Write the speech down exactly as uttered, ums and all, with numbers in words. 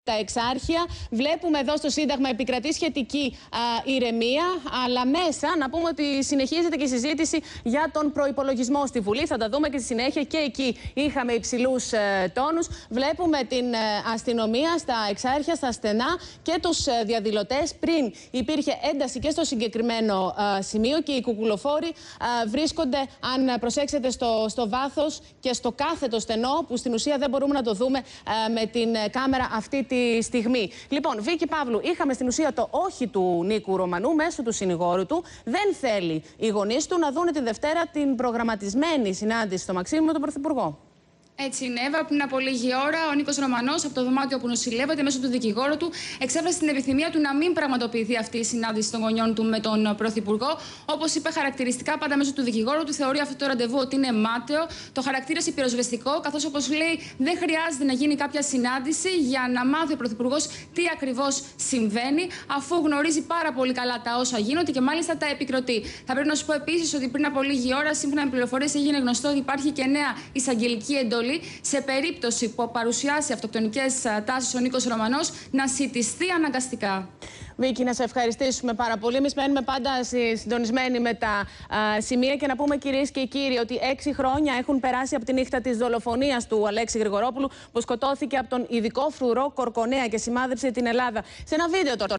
τα Εξάρχεια. Βλέπουμε εδώ στο Σύνταγμα επικρατεί σχετική α, ηρεμία, αλλά μέσα να πούμε ότι συνεχίζεται και η συζήτηση για τον προϋπολογισμό στη Βουλή. Θα τα δούμε και στη συνέχεια, και εκεί είχαμε υψηλούς ε, τόνους. Βλέπουμε την ε, αστυνομία στα Εξάρχεια, στα στενά, και τους ε, διαδηλωτές. Πριν υπήρχε ένταση και στο συγκεκριμένο ε, σημείο, και οι κουκουλοφόροι ε, βρίσκονται, αν προσέξετε, στο, στο βάθος και στο κάθετο στενό, που στην ουσία δεν μπορούμε να το δούμε ε, με την κάμερα αυτή τη στιγμή. Λοιπόν, Βίκη Παύλου, είχαμε στην ουσία το όχι του Νίκου Ρωμανού μέσω του συνηγόρου του. Δεν θέλει οι γονείς του να δούνε τη Δευτέρα την προγραμματισμένη συνάντηση στο Μαξίμου με τον Πρωθυπουργό. Έτσι είναι, Εύα. Πριν από λίγη ώρα, ο Νίκος Ρωμανός, από το δωμάτιο που νοσηλεύεται, μέσω του δικηγόρου του, εξέφρασε την επιθυμία του να μην πραγματοποιηθεί αυτή η συνάντηση των γονιών του με τον Πρωθυπουργό. Όπως είπε χαρακτηριστικά, πάντα μέσω του δικηγόρου του, θεωρεί αυτό το ραντεβού ότι είναι μάταιο. Το χαρακτήρισε πυροσβεστικό, καθώς, όπως λέει, δεν χρειάζεται να γίνει κάποια συνάντηση για να μάθει ο Πρωθυπουργός τι ακριβώς συμβαίνει, αφού γνωρίζει πάρα πολύ καλά τα όσα γίνονται και μάλιστα τα επικροτεί. Θα πρέπει να σου πω επίσης ότι πριν από λίγη ώρα, σύμφωνα με πληροφορίες, έγινε γνωστό ότι υπάρχει και νέα εισαγγελική εντολή σε περίπτωση που παρουσιάσει αυτοκτονικές τάσεις ο Νίκος Ρωμανός να σιτιστεί αναγκαστικά. Βίκη, να σε ευχαριστήσουμε πάρα πολύ. Εμείς μένουμε πάντα συντονισμένοι με τα α, σημεία, και να πούμε, κυρίες και κύριοι, ότι έξι χρόνια έχουν περάσει από τη νύχτα της δολοφονίας του Αλέξη Γρηγορόπουλου, που σκοτώθηκε από τον ειδικό φρουρό Κορκονέα και σημάδεψε την Ελλάδα. Σε ένα βίντεο τώρα.